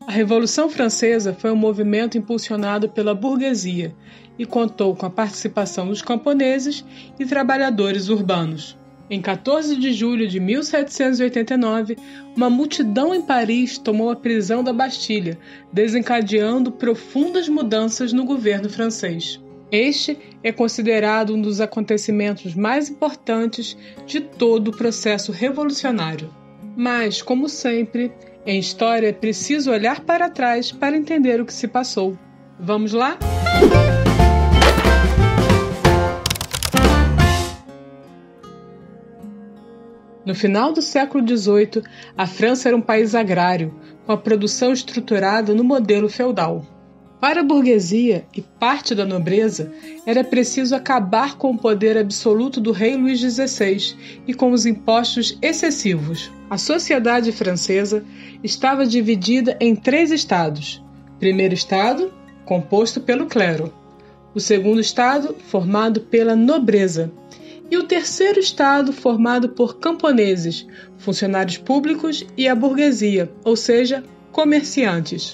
A Revolução Francesa foi um movimento impulsionado pela burguesia e contou com a participação dos camponeses e trabalhadores urbanos. Em 14 de julho de 1789, uma multidão em Paris tomou a prisão da Bastilha, desencadeando profundas mudanças no governo francês. Este é considerado um dos acontecimentos mais importantes de todo o processo revolucionário. Mas, como sempre, em história é preciso olhar para trás para entender o que se passou. Vamos lá? No final do século XVIII, a França era um país agrário, com a produção estruturada no modelo feudal. Para a burguesia e parte da nobreza, era preciso acabar com o poder absoluto do rei Luís XVI e com os impostos excessivos. A sociedade francesa estava dividida em 3 estados. O primeiro estado, composto pelo clero. O segundo estado, formado pela nobreza. E o terceiro estado, formado por camponeses, funcionários públicos e a burguesia, ou seja, comerciantes.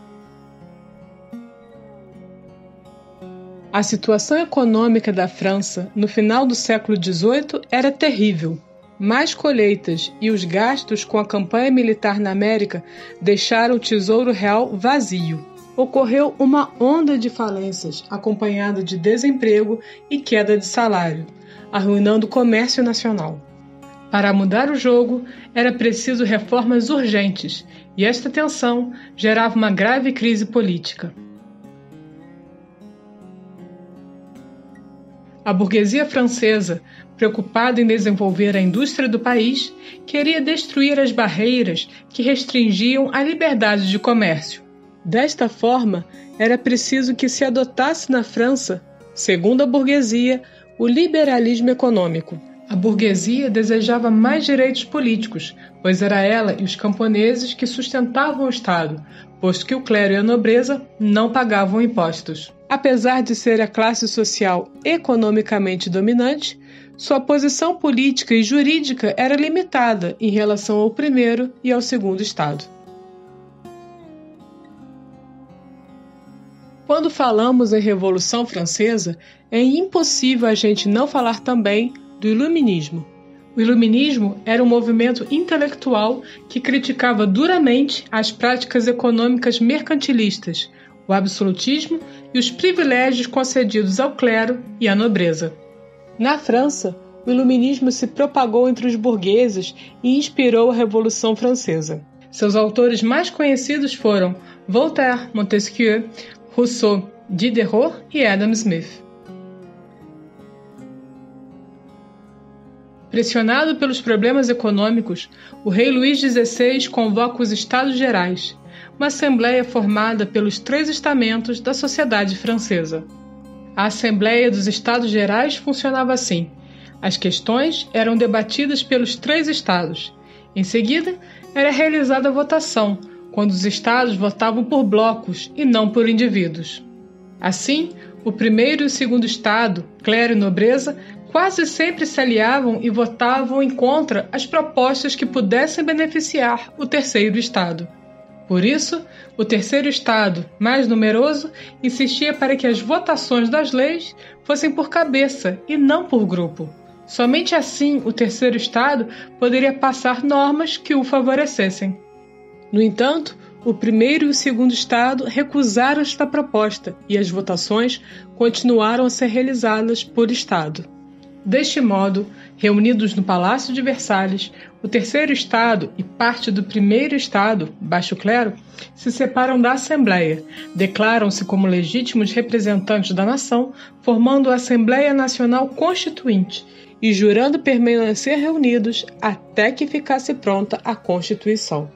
A situação econômica da França no final do século XVIII era terrível. Mais colheitas e os gastos com a campanha militar na América deixaram o tesouro real vazio. Ocorreu uma onda de falências, acompanhada de desemprego e queda de salário, arruinando o comércio nacional. Para mudar o jogo, era preciso reformas urgentes, e esta tensão gerava uma grave crise política. A burguesia francesa, preocupada em desenvolver a indústria do país, queria destruir as barreiras que restringiam a liberdade de comércio. Desta forma, era preciso que se adotasse na França, segundo a burguesia, o liberalismo econômico. A burguesia desejava mais direitos políticos, pois era ela e os camponeses que sustentavam o Estado, posto que o clero e a nobreza não pagavam impostos. Apesar de ser a classe social economicamente dominante, sua posição política e jurídica era limitada em relação ao primeiro e ao segundo estado. Quando falamos em Revolução Francesa, é impossível a gente não falar também do Iluminismo. O Iluminismo era um movimento intelectual que criticava duramente as práticas econômicas mercantilistas, o absolutismo e os privilégios concedidos ao clero e à nobreza. Na França, o Iluminismo se propagou entre os burgueses e inspirou a Revolução Francesa. Seus autores mais conhecidos foram Voltaire, Montesquieu, Rousseau, Diderot e Adam Smith. Pressionado pelos problemas econômicos, o rei Luís XVI convoca os Estados Gerais, uma assembleia formada pelos 3 estamentos da sociedade francesa. A Assembleia dos Estados Gerais funcionava assim: as questões eram debatidas pelos 3 estados. Em seguida, era realizada a votação, quando os estados votavam por blocos e não por indivíduos. Assim, o primeiro e o segundo estado, clero e nobreza, quase sempre se aliavam e votavam em contra as propostas que pudessem beneficiar o terceiro estado. Por isso, o terceiro estado, mais numeroso, insistia para que as votações das leis fossem por cabeça e não por grupo. Somente assim o terceiro estado poderia passar normas que o favorecessem. No entanto, o primeiro e o segundo estado recusaram esta proposta e as votações continuaram a ser realizadas por estado. Deste modo, reunidos no Palácio de Versalhes, o terceiro estado e parte do primeiro estado, baixo clero, se separam da Assembleia, declaram-se como legítimos representantes da nação, formando a Assembleia Nacional Constituinte e jurando permanecer reunidos até que ficasse pronta a Constituição.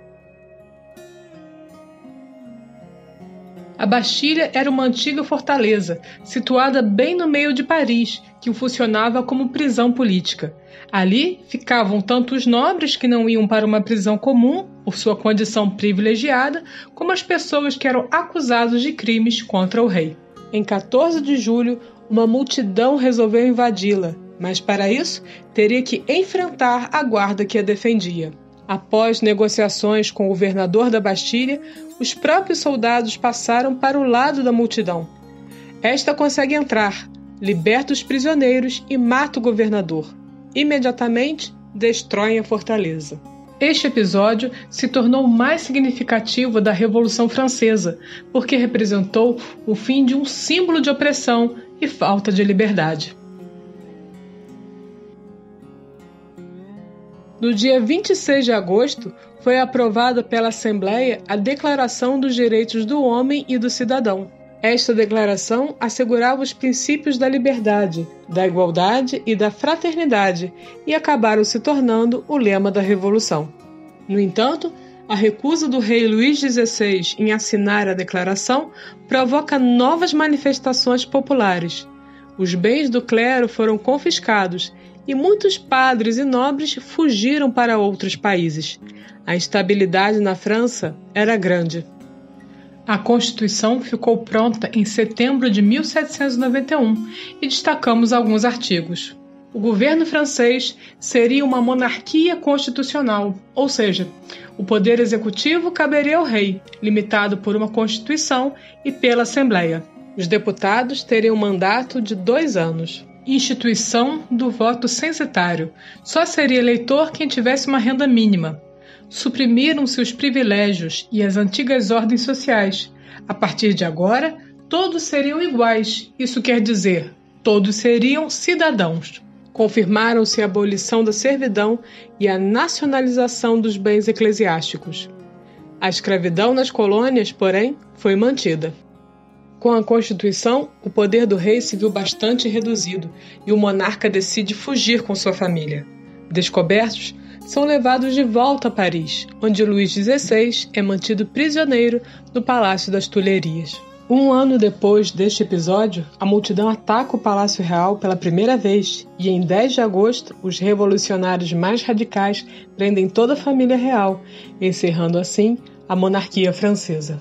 A Bastilha era uma antiga fortaleza, situada bem no meio de Paris, que funcionava como prisão política. Ali ficavam tanto os nobres que não iam para uma prisão comum, por sua condição privilegiada, como as pessoas que eram acusadas de crimes contra o rei. Em 14 de julho, uma multidão resolveu invadi-la, mas para isso teria que enfrentar a guarda que a defendia. Após negociações com o governador da Bastilha, os próprios soldados passaram para o lado da multidão. Esta consegue entrar, liberta os prisioneiros e mata o governador. Imediatamente, destroem a fortaleza. Este episódio se tornou o mais significativo da Revolução Francesa, porque representou o fim de um símbolo de opressão e falta de liberdade. No dia 26 de agosto, foi aprovada pela Assembleia a Declaração dos Direitos do Homem e do Cidadão. Esta declaração assegurava os princípios da liberdade, da igualdade e da fraternidade e acabaram se tornando o lema da Revolução. No entanto, a recusa do rei Luís XVI em assinar a declaração provoca novas manifestações populares. Os bens do clero foram confiscados e muitos padres e nobres fugiram para outros países. A instabilidade na França era grande. A Constituição ficou pronta em setembro de 1791 e destacamos alguns artigos. O governo francês seria uma monarquia constitucional, ou seja, o poder executivo caberia ao rei, limitado por uma Constituição e pela Assembleia. Os deputados teriam um mandato de 2 anos. Instituição do voto censitário. Só seria eleitor quem tivesse uma renda mínima. Suprimiram-se os privilégios e as antigas ordens sociais. A partir de agora, todos seriam iguais. Isso quer dizer, todos seriam cidadãos. Confirmaram-se a abolição da servidão e a nacionalização dos bens eclesiásticos. A escravidão nas colônias, porém, foi mantida. Com a Constituição, o poder do rei se viu bastante reduzido e o monarca decide fugir com sua família. Descobertos, são levados de volta a Paris, onde Luís XVI é mantido prisioneiro no Palácio das Tulherias. 1 ano depois deste episódio, a multidão ataca o Palácio Real pela primeira vez e, em 10 de agosto, os revolucionários mais radicais prendem toda a família real, encerrando assim a monarquia francesa.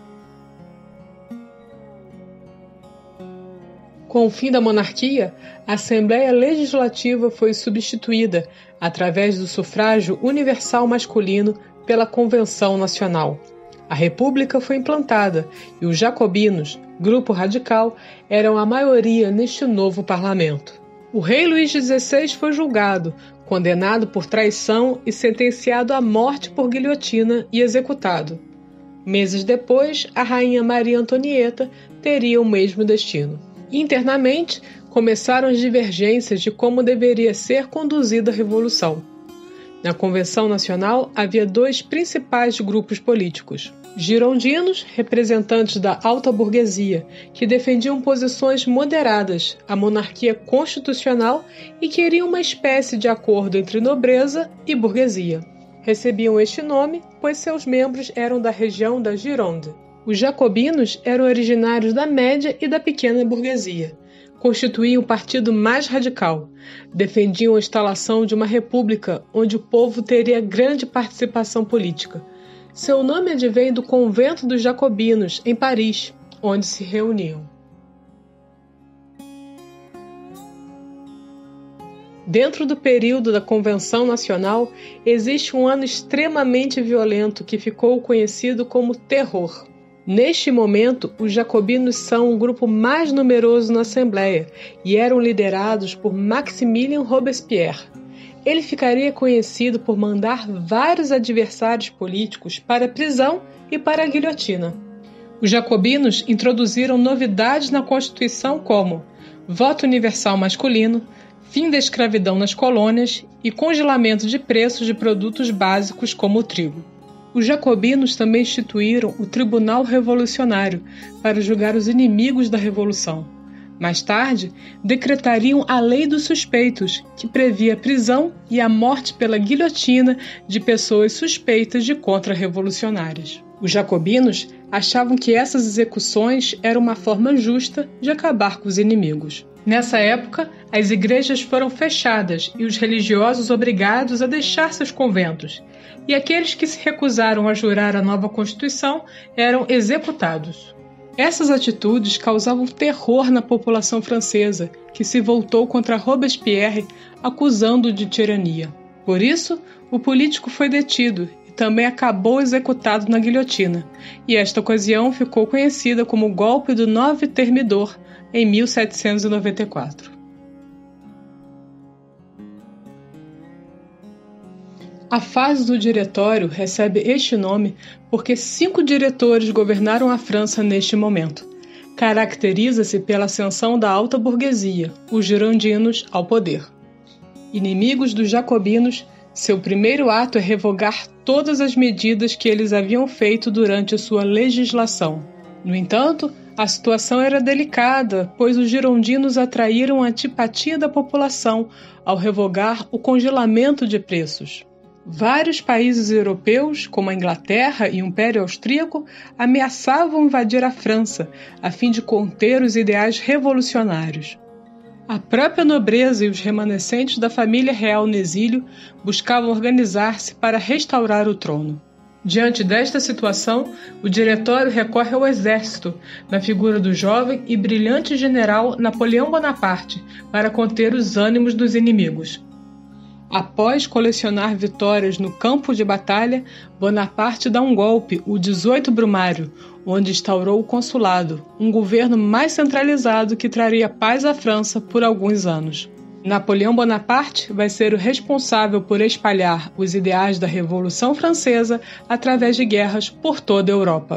Com o fim da monarquia, a Assembleia Legislativa foi substituída, através do sufrágio universal masculino, pela Convenção Nacional. A República foi implantada e os jacobinos, grupo radical, eram a maioria neste novo parlamento. O rei Luís XVI foi julgado, condenado por traição e sentenciado à morte por guilhotina e executado. Meses depois, a rainha Maria Antonieta teria o mesmo destino. Internamente, começaram as divergências de como deveria ser conduzida a Revolução. Na Convenção Nacional, havia 2 principais grupos políticos. Girondinos, representantes da alta burguesia, que defendiam posições moderadas, a monarquia constitucional e queriam uma espécie de acordo entre nobreza e burguesia. Recebiam este nome, pois seus membros eram da região da Gironde. Os jacobinos eram originários da média e da pequena burguesia. Constituíam o partido mais radical. Defendiam a instalação de uma república onde o povo teria grande participação política. Seu nome advém do Convento dos Jacobinos, em Paris, onde se reuniam. Dentro do período da Convenção Nacional, existe um ano extremamente violento que ficou conhecido como Terror. Neste momento, os jacobinos são o grupo mais numeroso na Assembleia e eram liderados por Maximilien Robespierre. Ele ficaria conhecido por mandar vários adversários políticos para a prisão e para a guilhotina. Os jacobinos introduziram novidades na Constituição como voto universal masculino, fim da escravidão nas colônias e congelamento de preços de produtos básicos como o trigo. Os jacobinos também instituíram o Tribunal Revolucionário para julgar os inimigos da Revolução. Mais tarde, decretariam a Lei dos Suspeitos, que previa a prisão e a morte pela guilhotina de pessoas suspeitas de contra-revolucionárias. Os jacobinos achavam que essas execuções eram uma forma justa de acabar com os inimigos. Nessa época, as igrejas foram fechadas e os religiosos obrigados a deixar seus conventos, e aqueles que se recusaram a jurar a nova Constituição eram executados. Essas atitudes causavam terror na população francesa, que se voltou contra Robespierre, acusando-o de tirania. Por isso, O político foi detido e também acabou executado na guilhotina, e esta ocasião ficou conhecida como o Golpe do 9 Thermidor, em 1794. A fase do Diretório recebe este nome porque 5 diretores governaram a França neste momento. Caracteriza-se pela ascensão da alta burguesia, os girondinos, ao poder. Inimigos dos jacobinos, seu primeiro ato é revogar todas as medidas que eles haviam feito durante sua legislação. No entanto, a situação era delicada, pois os girondinos atraíram a antipatia da população ao revogar o congelamento de preços. Vários países europeus, como a Inglaterra e o Império Austríaco, ameaçavam invadir a França, a fim de conter os ideais revolucionários. A própria nobreza e os remanescentes da família real no exílio buscavam organizar-se para restaurar o trono. Diante desta situação, o Diretório recorre ao exército, na figura do jovem e brilhante general Napoleão Bonaparte, para conter os ânimos dos inimigos. Após colecionar vitórias no campo de batalha, Bonaparte dá um golpe, o 18 Brumário, onde instaurou o consulado, um governo mais centralizado que traria paz à França por alguns anos. Napoleão Bonaparte vai ser o responsável por espalhar os ideais da Revolução Francesa através de guerras por toda a Europa.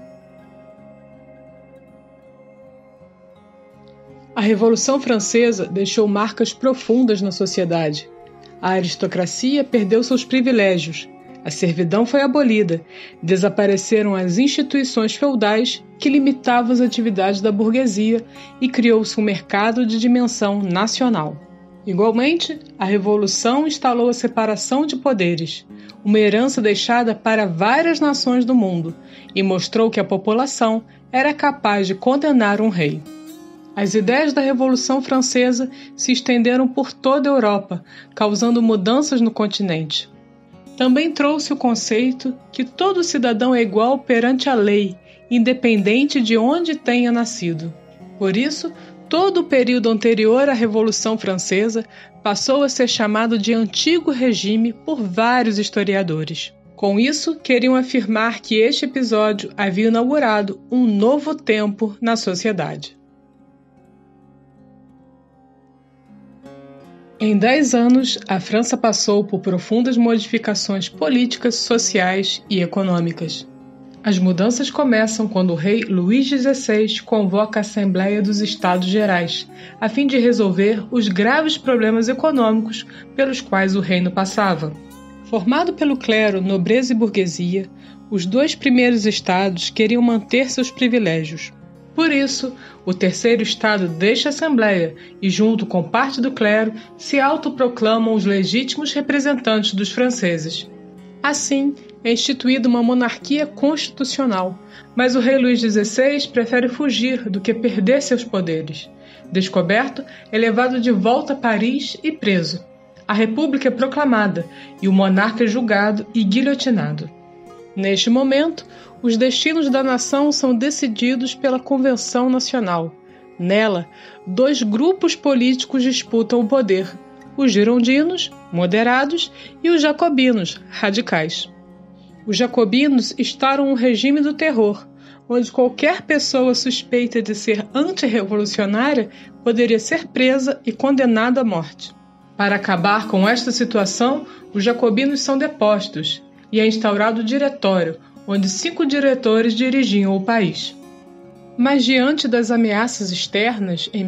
A Revolução Francesa deixou marcas profundas na sociedade. A aristocracia perdeu seus privilégios, a servidão foi abolida, desapareceram as instituições feudais que limitavam as atividades da burguesia e criou-se um mercado de dimensão nacional. Igualmente, a Revolução instalou a separação de poderes, uma herança deixada para várias nações do mundo, e mostrou que a população era capaz de condenar um rei. As ideias da Revolução Francesa se estenderam por toda a Europa, causando mudanças no continente. Também trouxe o conceito que todo cidadão é igual perante a lei, independente de onde tenha nascido. Por isso, todo o período anterior à Revolução Francesa passou a ser chamado de Antigo Regime por vários historiadores. Com isso, queriam afirmar que este episódio havia inaugurado um novo tempo na sociedade. Em 10 anos, a França passou por profundas modificações políticas, sociais e econômicas. As mudanças começam quando o rei Luís XVI convoca a Assembleia dos Estados Gerais, a fim de resolver os graves problemas econômicos pelos quais o reino passava. Formado pelo clero, nobreza e burguesia, os 2 primeiros estados queriam manter seus privilégios. Por isso, o terceiro estado deixa a Assembleia e, junto com parte do clero, se autoproclamam os legítimos representantes dos franceses. Assim, é instituída uma monarquia constitucional, mas o rei Luís XVI prefere fugir do que perder seus poderes. Descoberto, é levado de volta a Paris e preso. A república é proclamada e o monarca é julgado e guilhotinado. Neste momento, os destinos da nação são decididos pela Convenção Nacional. Nela, 2 grupos políticos disputam o poder: os girondinos, moderados, e os jacobinos, radicais. Os jacobinos instauram um regime do terror, onde qualquer pessoa suspeita de ser antirrevolucionária poderia ser presa e condenada à morte. Para acabar com esta situação, os jacobinos são depostos e é instaurado o Diretório, onde 5 diretores dirigiam o país. Mas diante das ameaças externas, em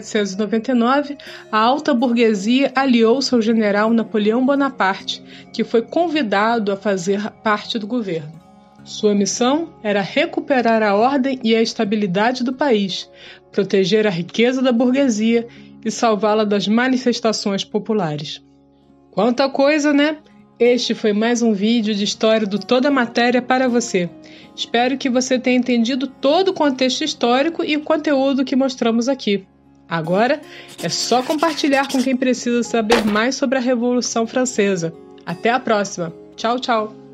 1799, a alta burguesia aliou-se ao general Napoleão Bonaparte, que foi convidado a fazer parte do governo. Sua missão era recuperar a ordem e a estabilidade do país, proteger a riqueza da burguesia e salvá-la das manifestações populares. Quanta coisa, né? Este foi mais um vídeo de história do Toda Matéria para você. Espero que você tenha entendido todo o contexto histórico e o conteúdo que mostramos aqui. Agora, é só compartilhar com quem precisa saber mais sobre a Revolução Francesa. Até a próxima. Tchau, tchau.